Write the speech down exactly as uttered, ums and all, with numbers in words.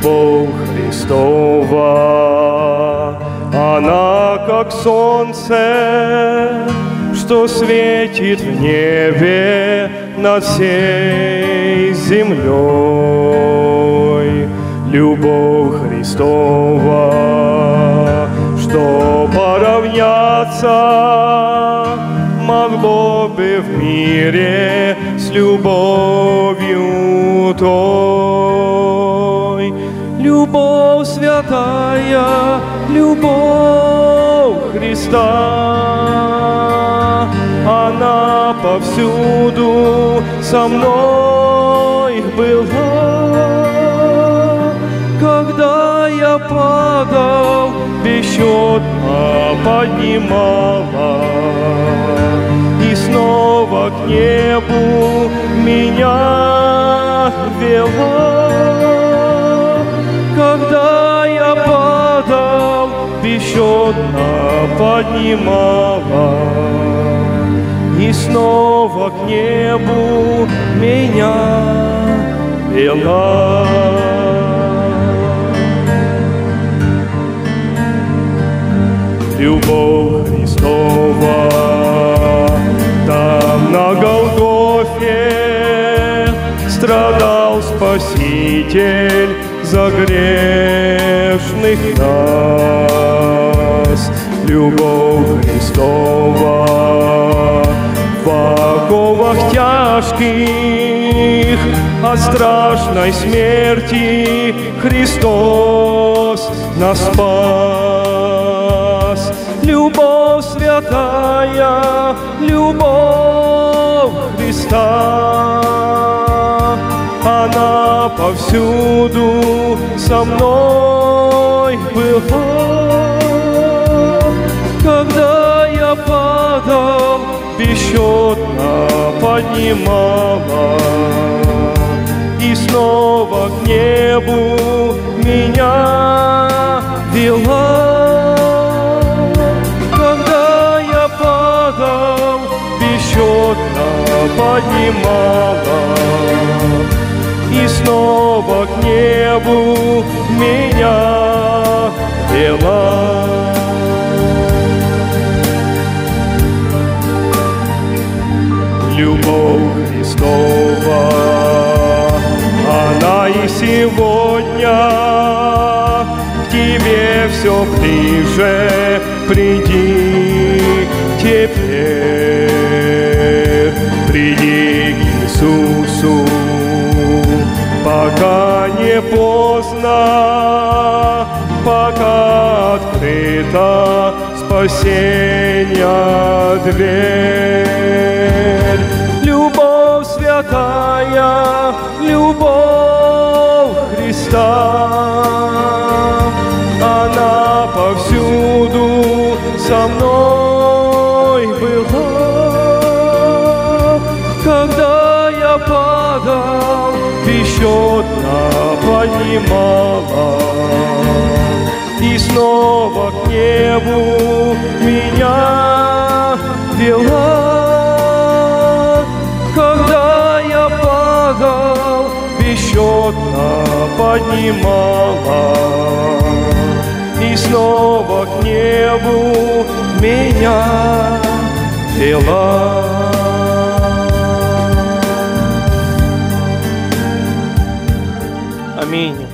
Любовь Христова, она как солнце, что светит в небе над всей землей. Любовь Христова, что поравняться могло бы в мире с любовью той. Любовь святая, любовь Христа, она повсюду со мной была. Когда я падал, бесчетно поднимала, и снова к небу меня вела. Когда я падал, бесчетно поднимала, и снова к небу меня вела. Любовь Христова, там на Голгофе страдал Спаситель за грешных нас. Любовь Христова в оковах тяжких от страшной смерти Христос нас спас. Любовь святая, любовь Христа, она повсюду со мной была. Когда я падал, бесчетно поднимала, и снова к небу меня вела. Когда я падал, бесчетно поднимала, и снова к небу меня вела. Любовь Христова, она и сегодня к тебе все ближе. Приди теперь, приди к Иисусу, пока не поздно, пока открыта спасения дверь. Любовь святая, любовь Христа, она повсюду со мной была. Когда я падал, бесчетно поднимала, и снова к небу меня вела. Когда я падал, бесчетно поднимала, и снова к небу меня вела. Аминь.